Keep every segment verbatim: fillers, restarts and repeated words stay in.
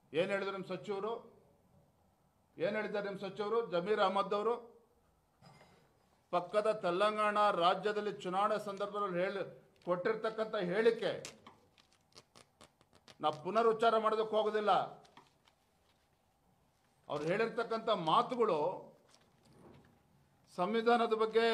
ಏನು ಹೇಳಿದ್ರು ನಿಮ್ಮ ಸಚಿವರು? ಏನು ಹೇಳಿದ್ದಾರೆ ನಿಮ್ಮ ಸಚಿವರು? ಜಮೀರ್ ಅಹಮದ್ ಅವರು ಪಕ್ಕದ ತೆಲಂಗಾಣ ರಾಜ್ಯದಲ್ಲಿ ಚುನಾವಣೆ ಸಂದರ್ಭದಲ್ಲಿ ಹೇಳಿ ಕೊಟ್ಟಿರ್ತಕ್ಕಂಥ ಹೇಳಿಕೆ ನಾವು ಪುನರುಚ್ಚಾರ ಮಾಡೋದಕ್ಕೆ ಹೋಗೋದಿಲ್ಲ. ಅವ್ರು ಹೇಳಿರ್ತಕ್ಕಂಥ ಮಾತುಗಳು ಸಂವಿಧಾನದ ಬಗ್ಗೆ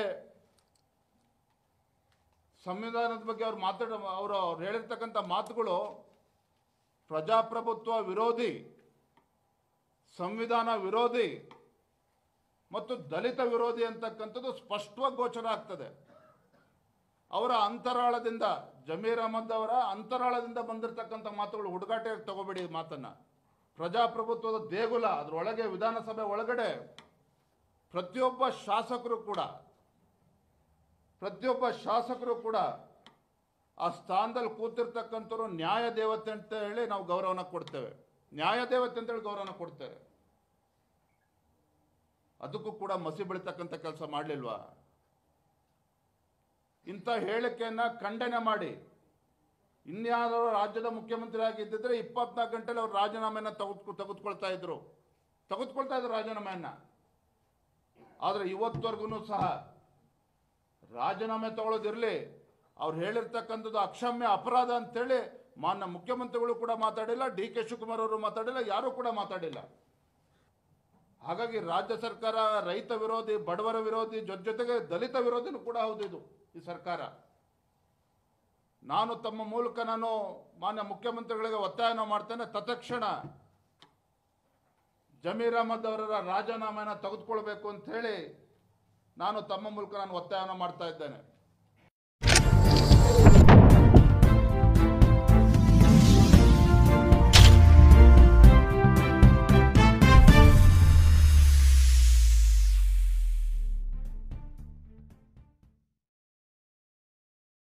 ಸಂವಿಧಾನದ ಬಗ್ಗೆ ಅವ್ರು ಮಾತಾಡ ಅವರು ಅವ್ರು ಹೇಳಿರ್ತಕ್ಕಂಥ ಮಾತುಗಳು ಪ್ರಜಾಪ್ರಭುತ್ವ ವಿರೋಧಿ, ಸಂವಿಧಾನ ವಿರೋಧಿ ಮತ್ತು ದಲಿತ ವಿರೋಧಿ ಅಂತಕ್ಕಂಥದ್ದು ಸ್ಪಷ್ಟವಾಗಿ ಗೋಚರ ಆಗ್ತದೆ. ಅವರ ಅಂತರಾಳದಿಂದ, ಜಮೀರ್ ಅಹಮದ್ ಅವರ ಅಂತರಾಳದಿಂದ ಬಂದಿರತಕ್ಕಂಥ ಮಾತುಗಳು, ಹುಡುಗಾಟಕ್ಕೆ ತಗೋಬೇಡಿ ಮಾತನ್ನು. ಪ್ರಜಾಪ್ರಭುತ್ವದ ದೇಗುಲ, ಅದರೊಳಗೆ ವಿಧಾನಸಭೆ ಒಳಗಡೆ ಪ್ರತಿಯೊಬ್ಬ ಶಾಸಕರು ಕೂಡ ಪ್ರತಿಯೊಬ್ಬ ಶಾಸಕರು ಕೂಡ ಆ ಸ್ಥಾನದಲ್ಲಿ ಕೂತಿರ್ತಕ್ಕಂಥವ್ರು ನ್ಯಾಯ ದೇವತೆ ಅಂತ ಹೇಳಿ ನಾವು ಗೌರವನ ಕೊಡ್ತೇವೆ. ನ್ಯಾಯ ದೇವತೆ ಅಂತೇಳಿ ಗೌರವನ ಕೊಡ್ತೇವೆ. ಅದಕ್ಕೂ ಕೂಡ ಮಸಿ ಬೆಳಿತಕ್ಕಂಥ ಕೆಲಸ ಮಾಡಲಿಲ್ವಾ? ಇಂಥ ಹೇಳಿಕೆಯನ್ನು ಖಂಡನೆ ಮಾಡಿ ಇನ್ಯಾರು ರಾಜ್ಯದ ಮುಖ್ಯಮಂತ್ರಿ ಆಗಿದ್ದಿದ್ರೆ ಇಪ್ಪತ್ನಾಲ್ಕು ಗಂಟೆಲಿ ಅವ್ರು ರಾಜೀನಾಮೆಯನ್ನು ತೆಗೆದು ತೆಗೆದುಕೊಳ್ತಾ ಇದ್ರು ತೆಗೆದುಕೊಳ್ತಾ ಇದ್ರು ರಾಜೀನಾಮೆಯನ್ನು. ಆದರೆ ಇವತ್ತವರೆಗೂ ಸಹ ರಾಜೀನಾಮೆ ತಗೊಳ್ಳೋದಿರಲಿ, ಅವ್ರು ಹೇಳಿರ್ತಕ್ಕಂಥದ್ದು ಅಕ್ಷಮ್ಯ ಅಪರಾಧ ಅಂತೇಳಿ ಮಾನ್ಯ ಮುಖ್ಯಮಂತ್ರಿಗಳು ಕೂಡ ಮಾತಾಡಿಲ್ಲ, ಡಿ ಕೆ ಶಿವಕುಮಾರ್ ಅವರು ಮಾತಾಡಿಲ್ಲ, ಯಾರೂ ಕೂಡ ಮಾತಾಡಿಲ್ಲ. ಹಾಗಾಗಿ ರಾಜ್ಯ ಸರ್ಕಾರ ರೈತ ವಿರೋಧಿ, ಬಡವರ ವಿರೋಧಿ, ಜೊತೆ ಜೊತೆಗೆ ದಲಿತ ವಿರೋಧಿನೂ ಕೂಡ ಹೌದು ಇದು ಈ ಸರ್ಕಾರ. ನಾನು ತಮ್ಮ ಮೂಲಕ ನಾನು ಮಾನ್ಯ ಮುಖ್ಯಮಂತ್ರಿಗಳಿಗೆ ಒತ್ತಾಯನ ಮಾಡ್ತೇನೆ, ತತ್ಕ್ಷಣ ಜಮೀರ್ ಅಹಮದ್ ಅವರ ರಾಜೀನಾಮೆಯನ್ನು ತೆಗೆದುಕೊಳ್ಬೇಕು ಅಂತ ಹೇಳಿ ನಾನು ತಮ್ಮ ಮೂಲಕ ನಾನು ಒತ್ತಾಯನ ಮಾಡ್ತಾ ಇದ್ದೇನೆ.